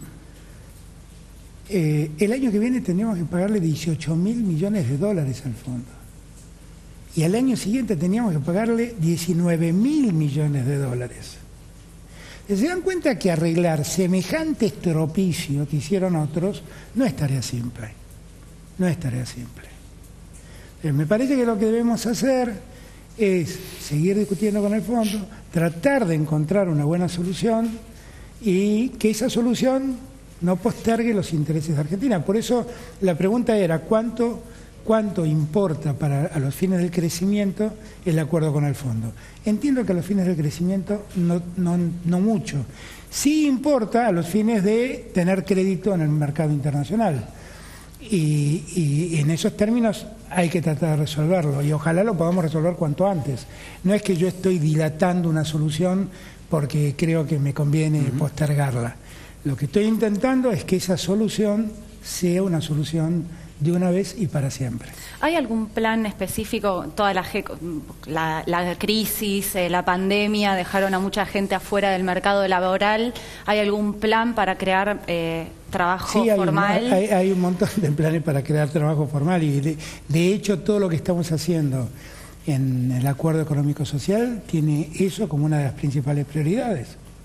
El año que viene tendríamos que pagarle 18.000 millones de dólares al fondo. Y al año siguiente teníamos que pagarle 19.000 millones de dólares. ¿Se dan cuenta que arreglar semejante estropicio que hicieron otros no es tarea simple? No es tarea simple. Me parece que lo que debemos hacer es seguir discutiendo con el fondo, tratar de encontrar una buena solución y que esa solución no postergue los intereses de Argentina. Por eso la pregunta era ¿cuánto cuánto importa a los fines del crecimiento el acuerdo con el fondo. Entiendo que a los fines del crecimiento no mucho. Sí importa a los fines de tener crédito en el mercado internacional. Y en esos términos hay que tratar de resolverlo, y ojalá lo podamos resolver cuanto antes. No es que yo estoy dilatando una solución porque creo que me conviene postergarla. Lo que estoy intentando es que esa solución sea una solución de una vez y para siempre. ¿Hay algún plan específico? Toda la crisis, la pandemia dejaron a mucha gente afuera del mercado laboral. ¿Hay algún plan para crear trabajo formal? Hay un montón de planes para crear trabajo formal, y de hecho todo lo que estamos haciendo en el Acuerdo Económico Social tiene eso como una de las principales prioridades.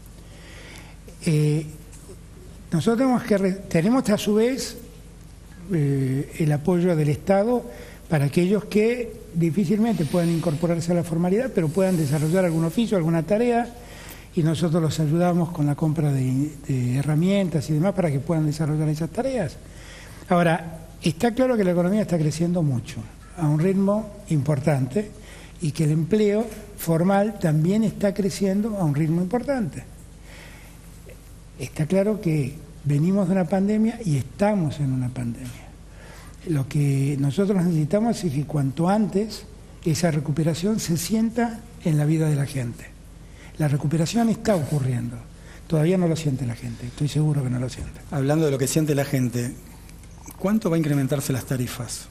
Nosotros tenemos a su vez el apoyo del Estado para aquellos que difícilmente puedan incorporarse a la formalidad, pero puedan desarrollar algún oficio, alguna tarea, y nosotros los ayudamos con la compra de herramientas y demás para que puedan desarrollar esas tareas. Ahora, está claro que la economía está creciendo mucho, a un ritmo importante, y que el empleo formal también está creciendo a un ritmo importante. Está claro que venimos de una pandemia y estamos en una pandemia. Lo que nosotros necesitamos es que cuanto antes esa recuperación se sienta en la vida de la gente. La recuperación está ocurriendo. Todavía no lo siente la gente, estoy seguro que no lo siente. Hablando de lo que siente la gente, ¿cuánto va a incrementarse las tarifas?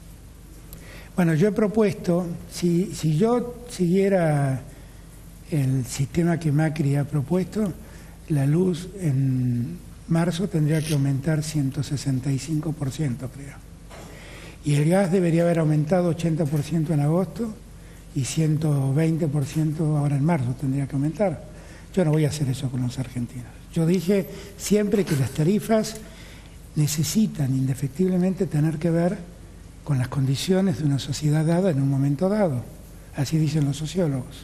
Bueno, yo he propuesto, si yo siguiera el sistema que Macri ha propuesto, la luz en marzo tendría que aumentar 165%, creo. Y el gas debería haber aumentado 80% en agosto y 120% ahora en marzo tendría que aumentar. Yo no voy a hacer eso con los argentinos. Yo dije siempre que las tarifas necesitan indefectiblemente tener que ver con las condiciones de una sociedad dada en un momento dado. Así dicen los sociólogos.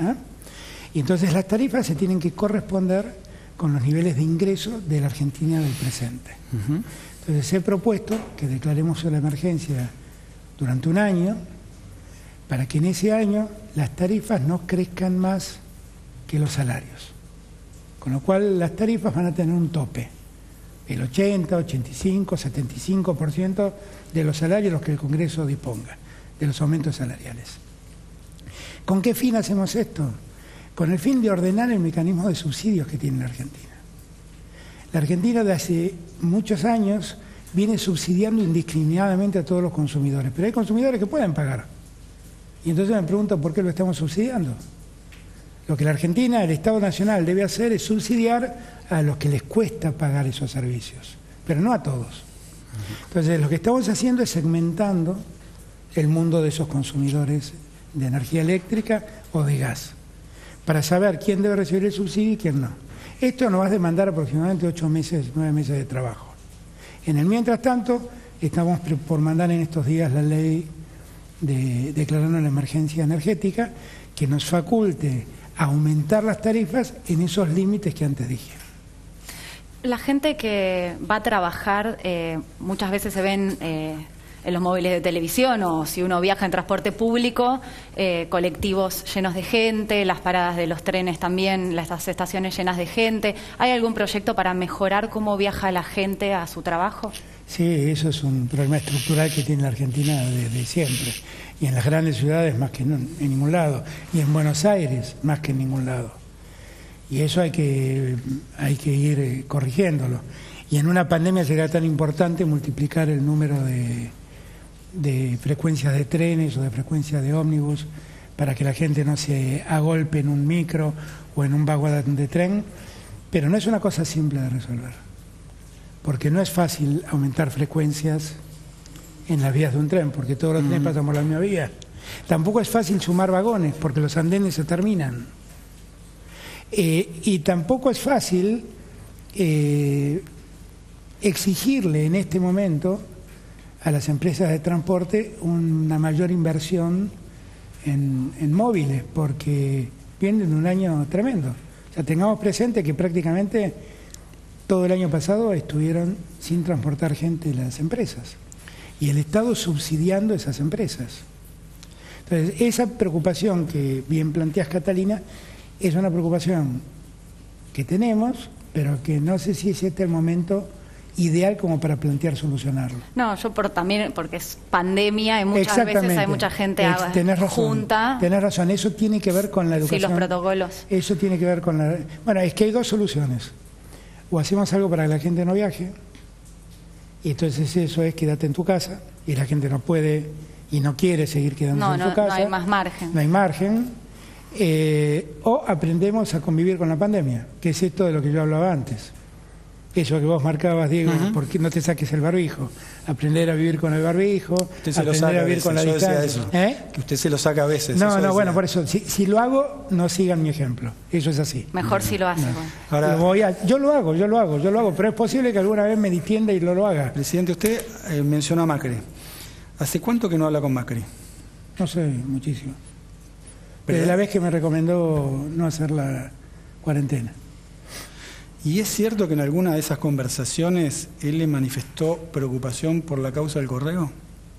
Y entonces las tarifas se tienen que corresponder con los niveles de ingreso de la Argentina del presente. Entonces he propuesto que declaremos la emergencia durante un año para que en ese año las tarifas no crezcan más que los salarios. Con lo cual las tarifas van a tener un tope, el 80, 85, 75% de los salarios los que el Congreso disponga, de los aumentos salariales. ¿Con qué fin hacemos esto? Con el fin de ordenar el mecanismo de subsidios que tiene la Argentina. La Argentina de hace muchos años viene subsidiando indiscriminadamente a todos los consumidores, pero hay consumidores que pueden pagar. Y entonces me pregunto por qué lo estamos subsidiando. Lo que la Argentina, el Estado Nacional, debe hacer es subsidiar a los que les cuesta pagar esos servicios, pero no a todos. Entonces lo que estamos haciendo es segmentando el mundo de esos consumidores de energía eléctrica o de gas, para saber quién debe recibir el subsidio y quién no. Esto nos va a demandar aproximadamente 8 meses, 9 meses de trabajo. En el mientras tanto, estamos por mandar en estos días la ley de declarando la emergencia energética, que nos faculte aumentar las tarifas en esos límites que antes dije. La gente que va a trabajar, muchas veces se ven en los móviles de televisión, o si uno viaja en transporte público, colectivos llenos de gente, las paradas de los trenes también, las estaciones llenas de gente. ¿Hay algún proyecto para mejorar cómo viaja la gente a su trabajo? Sí, eso es un problema estructural que tiene la Argentina desde siempre. Y en las grandes ciudades más que en ningún lado. Y en Buenos Aires más que en ningún lado. Y eso hay que ir corrigiéndolo. Y en una pandemia será tan importante multiplicar el número de frecuencias de trenes o de frecuencias de ómnibus para que la gente no se agolpe en un micro o en un vagón de tren. Pero no es una cosa simple de resolver, porque no es fácil aumentar frecuencias en las vías de un tren, porque todos los trenes pasan por la misma vía. Tampoco es fácil sumar vagones, porque los andenes se terminan. Y tampoco es fácil exigirle en este momento a las empresas de transporte una mayor inversión en móviles, porque vienen de un año tremendo. O sea, tengamos presente que prácticamente todo el año pasado estuvieron sin transportar gente las empresas. y el Estado subsidiando esas empresas. Entonces, esa preocupación que bien planteas, Catalina, es una preocupación que tenemos, pero que no sé si es este el momento ideal como para plantear solucionarlo. No, yo también, porque es pandemia y muchas veces hay mucha gente junta. Tenés razón, eso tiene que ver con la educación. Sí, los protocolos. Eso tiene que ver con la... Bueno, es que hay dos soluciones. O hacemos algo para que la gente no viaje, y entonces eso es quédate en tu casa, y la gente no puede y no quiere seguir quedándose en su casa. No hay más margen. No hay margen. O aprendemos a convivir con la pandemia, que es esto de lo que yo hablaba antes. Eso que vos marcabas, Diego, ¿por qué no te saques el barbijo? Aprender a vivir con el barbijo, aprender a vivir con la distancia. Que usted se lo saca a veces. No, bueno, por eso, si lo hago, no sigan mi ejemplo. Eso es así. Mejor si lo hace. No. Ahora, yo lo hago, pero es posible que alguna vez me distienda y lo haga. Presidente, usted mencionó a Macri. ¿Hace cuánto que no habla con Macri? No sé, muchísimo. Desde la vez que me recomendó no hacer la cuarentena. ¿Y es cierto que en alguna de esas conversaciones él le manifestó preocupación por la causa del correo?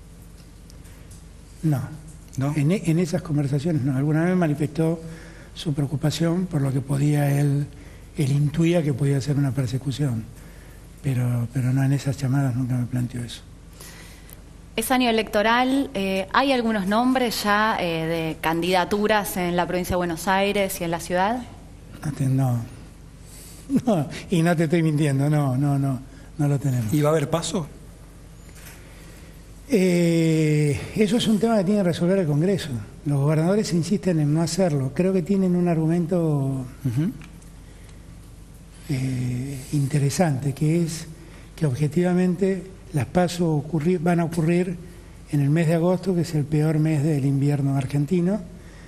No. ¿No? En esas conversaciones no. Alguna vez manifestó su preocupación por lo que podía él intuía que podía ser una persecución. Pero no, en esas llamadas nunca me planteó eso. Es año electoral, ¿hay algunos nombres ya de candidaturas en la provincia de Buenos Aires y en la ciudad? No, y no te estoy mintiendo, no lo tenemos. ¿Y va a haber paso? Eso es un tema que tiene que resolver el Congreso. Los gobernadores insisten en no hacerlo. Creo que tienen un argumento interesante, que es que objetivamente las PASO van a ocurrir en el mes de agosto, que es el peor mes del invierno argentino,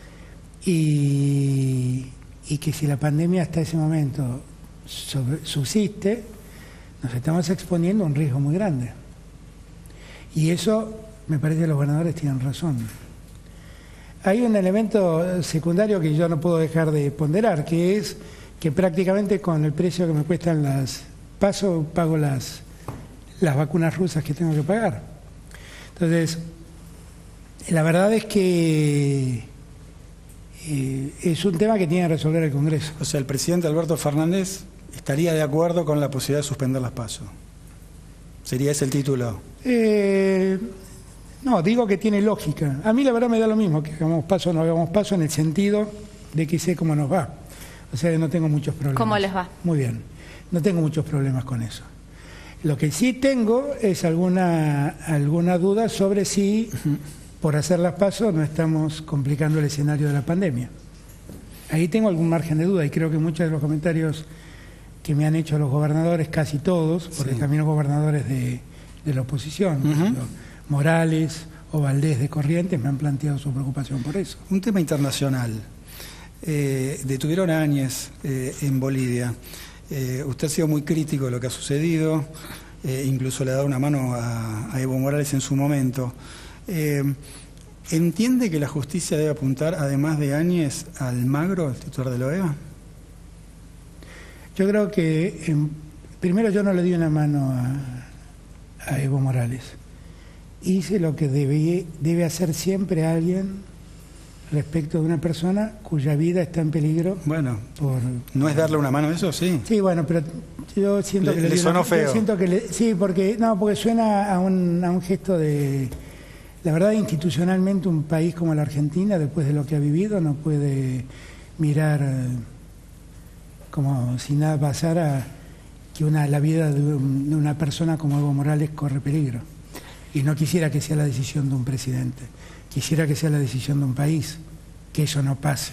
y que si la pandemia hasta ese momento subsiste, nos estamos exponiendo a un riesgo muy grande. Y eso, me parece que los gobernadores tienen razón. Hay un elemento secundario que yo no puedo dejar de ponderar, que es que prácticamente con el precio que me cuestan las PASO, pago las vacunas rusas que tengo que pagar. Entonces, la verdad es que es un tema que tiene que resolver el Congreso. O sea, el presidente Alberto Fernández estaría de acuerdo con la posibilidad de suspender las PASO. ¿Sería ese el título? No, digo que tiene lógica. A mí la verdad me da lo mismo que hagamos PASO o no hagamos PASO, en el sentido de que sé cómo nos va. O sea, no tengo muchos problemas. ¿Cómo les va? Muy bien. No tengo muchos problemas con eso. Lo que sí tengo es alguna duda sobre si por hacer las PASO no estamos complicando el escenario de la pandemia. Ahí tengo algún margen de duda y creo que muchos de los comentarios que me han hecho los gobernadores, casi todos, porque también los gobernadores de la oposición, Morales o Valdés de Corrientes, me han planteado su preocupación por eso. Un tema internacional. Detuvieron a Áñez en Bolivia. Usted ha sido muy crítico de lo que ha sucedido, incluso le ha dado una mano a Evo Morales en su momento. ¿Entiende que la justicia debe apuntar, además de Áñez, a Almagro, el titular de la OEA? Yo creo que, primero, yo no le di una mano a Evo Morales. Hice lo que debe hacer siempre alguien respecto de una persona cuya vida está en peligro. Bueno, ¿no es darle una mano a eso? Sí. Sí, bueno, pero yo siento que le sonó feo. Yo siento que sí, porque suena a un gesto de... La verdad, institucionalmente, un país como la Argentina, después de lo que ha vivido, no puede mirar como si nada pasara, que la vida de una persona como Evo Morales corre peligro. Y no quisiera que sea la decisión de un presidente. Quisiera que sea la decisión de un país, que eso no pase.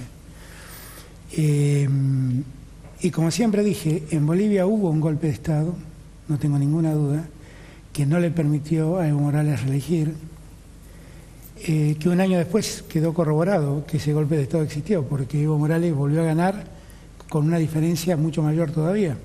Y como siempre dije, en Bolivia hubo un golpe de Estado, no tengo ninguna duda, que no le permitió a Evo Morales reelegir, que un año después quedó corroborado que ese golpe de Estado existió, porque Evo Morales volvió a ganar con una diferencia mucho mayor todavía.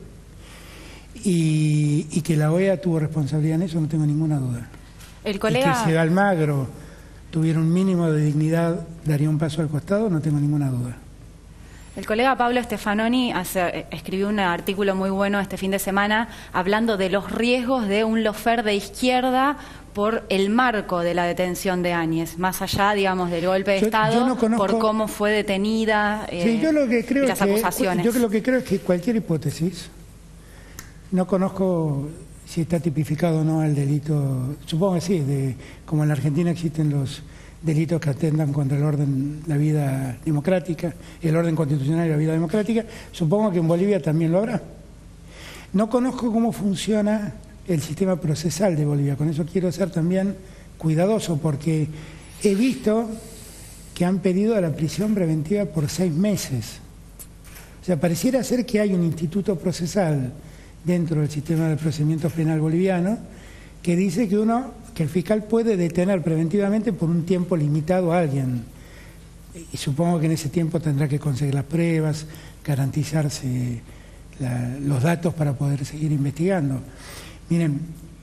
Y que la OEA tuvo responsabilidad en eso, no tengo ninguna duda. El colega... Y que si Almagro tuviera un mínimo de dignidad, daría un paso al costado, no tengo ninguna duda. El colega Pablo Stefanoni escribió un artículo muy bueno este fin de semana hablando de los riesgos de un lawfare de izquierda por el marco de la detención de Áñez, más allá, digamos, del golpe de Estado, yo no conozco, por cómo fue detenida yo lo que creo las acusaciones. Yo lo que creo es que cualquier hipótesis, no conozco si está tipificado o no el delito, supongo que sí, como en la Argentina existen los delitos que atentan contra el orden, la vida democrática, el orden constitucional y la vida democrática, supongo que en Bolivia también lo habrá. No conozco cómo funciona el sistema procesal de Bolivia, con eso quiero ser también cuidadoso, porque he visto que han pedido la prisión preventiva por 6 meses. O sea, pareciera ser que hay un instituto procesal dentro del sistema de procedimientos penal boliviano que dice que el fiscal puede detener preventivamente por un tiempo limitado a alguien. Y supongo que en ese tiempo tendrá que conseguir las pruebas, garantizarse los datos para poder seguir investigando. Miren,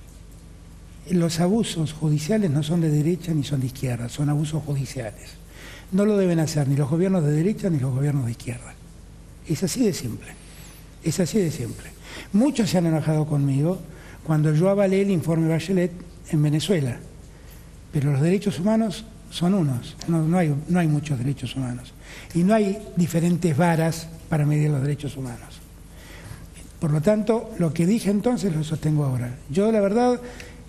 los abusos judiciales no son de derecha ni son de izquierda, son abusos judiciales. No lo deben hacer ni los gobiernos de derecha ni los gobiernos de izquierda. Es así de simple. Es así de simple. Muchos se han enojado conmigo cuando yo avalé el informe Bachelet en Venezuela, pero los derechos humanos son unos, no hay muchos derechos humanos y no hay diferentes varas para medir los derechos humanos. Por lo tanto, lo que dije entonces lo sostengo ahora. Yo, la verdad,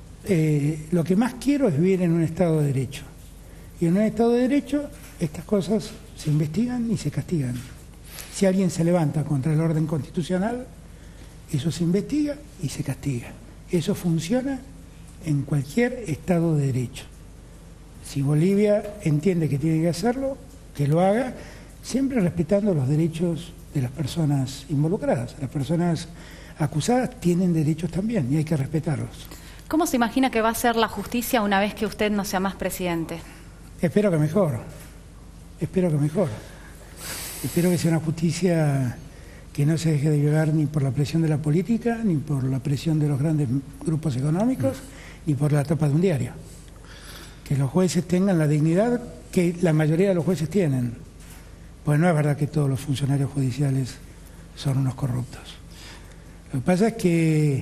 lo que más quiero es vivir en un Estado de Derecho, y en un Estado de Derecho estas cosas se investigan y se castigan. Si alguien se levanta contra el orden constitucional, eso se investiga y se castiga. Eso funciona en cualquier Estado de Derecho. Si Bolivia entiende que tiene que hacerlo, que lo haga, siempre respetando los derechos de las personas involucradas. Las personas acusadas tienen derechos también y hay que respetarlos. ¿Cómo se imagina que va a ser la justicia una vez que usted no sea más presidente? Espero que mejor. Espero que mejor. Espero que sea una justicia que no se deje de llevar ni por la presión de la política, ni por la presión de los grandes grupos económicos, ni por la tapa de un diario. Que los jueces tengan la dignidad que la mayoría de los jueces tienen. Pues no es verdad que todos los funcionarios judiciales son unos corruptos. Lo que pasa es que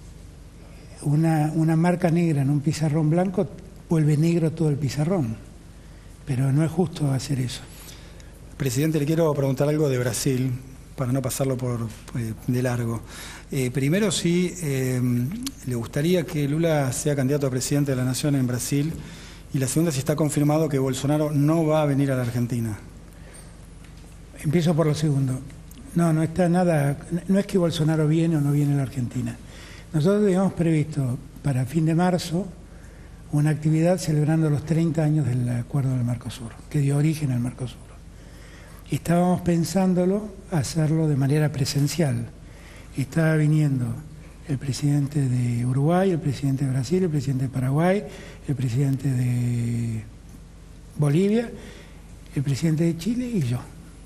una marca negra en un pizarrón blanco vuelve negro todo el pizarrón. Pero no es justo hacer eso. Presidente, le quiero preguntar algo de Brasil, para no pasarlo de largo. Primero, si le gustaría que Lula sea candidato a presidente de la Nación en Brasil, y la segunda, si está confirmado que Bolsonaro no va a venir a la Argentina. Empiezo por lo segundo. No está nada, no es que Bolsonaro viene o no viene a la Argentina. Nosotros habíamos previsto para fin de marzo una actividad celebrando los 30 años del acuerdo del Mercosur, que dio origen al Mercosur. Estábamos pensándolo hacerlo de manera presencial. Estaba viniendo el presidente de Uruguay, el presidente de Brasil, el presidente de Paraguay, el presidente de Bolivia, el presidente de Chile y yo.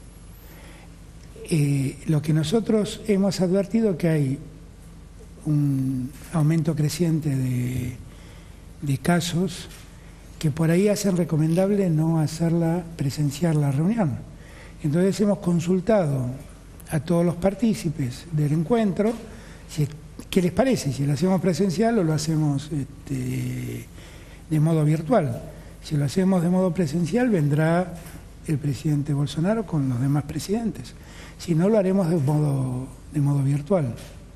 Lo que nosotros hemos advertido es que hay un aumento creciente de casos que por ahí hacen recomendable no hacerla presencial la reunión. Entonces hemos consultado a todos los partícipes del encuentro qué les parece, si lo hacemos presencial o lo hacemos de modo virtual. Si lo hacemos de modo presencial vendrá el presidente Bolsonaro con los demás presidentes. Si no, lo haremos de modo virtual.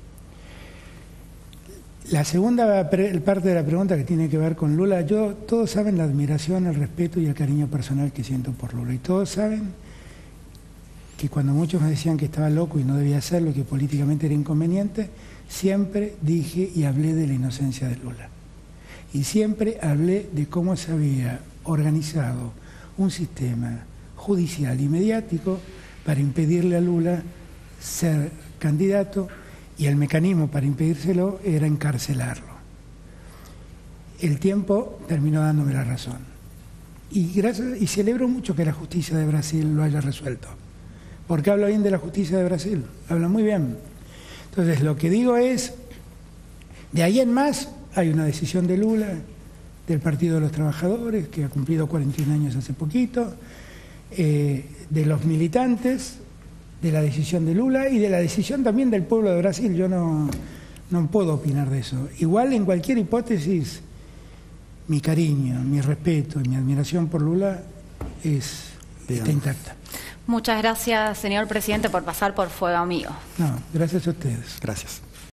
La segunda parte de la pregunta que tiene que ver con Lula, todos saben la admiración, el respeto y el cariño personal que siento por Lula. Y todos saben que cuando muchos me decían que estaba loco y no debía hacerlo, que políticamente era inconveniente, siempre dije y hablé de la inocencia de Lula. Y siempre hablé de cómo se había organizado un sistema judicial y mediático para impedirle a Lula ser candidato, y el mecanismo para impedírselo era encarcelarlo. El tiempo terminó dándome la razón. Y celebro mucho que la justicia de Brasil lo haya resuelto. Porque habla bien de la justicia de Brasil, habla muy bien. Entonces, lo que digo es, de ahí en más hay una decisión de Lula, del Partido de los Trabajadores, que ha cumplido 41 años hace poquito, de los militantes, de la decisión de Lula y de la decisión también del pueblo de Brasil. Yo no puedo opinar de eso. Igual, en cualquier hipótesis, mi cariño, mi respeto y mi admiración por Lula está intacta. Muchas gracias, señor presidente, por pasar por Fuego Amigo. No, gracias a ustedes. Gracias.